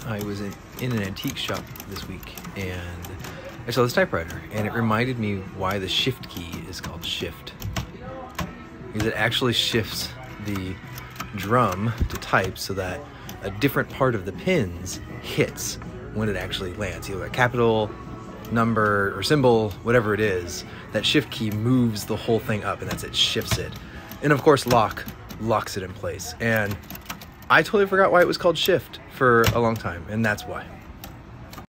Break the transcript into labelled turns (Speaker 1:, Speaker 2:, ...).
Speaker 1: I was in an antique shop this week and I saw this typewriter, and it reminded me why the shift key is called shift. Because it actually shifts the drum to type so that a different part of the pins hits when it actually lands. Either a capital, number, or symbol, whatever it is, that shift key moves the whole thing up, and that's it, shifts it. And of course locks it in place. And I totally forgot why it was called shift for a long time, and that's why.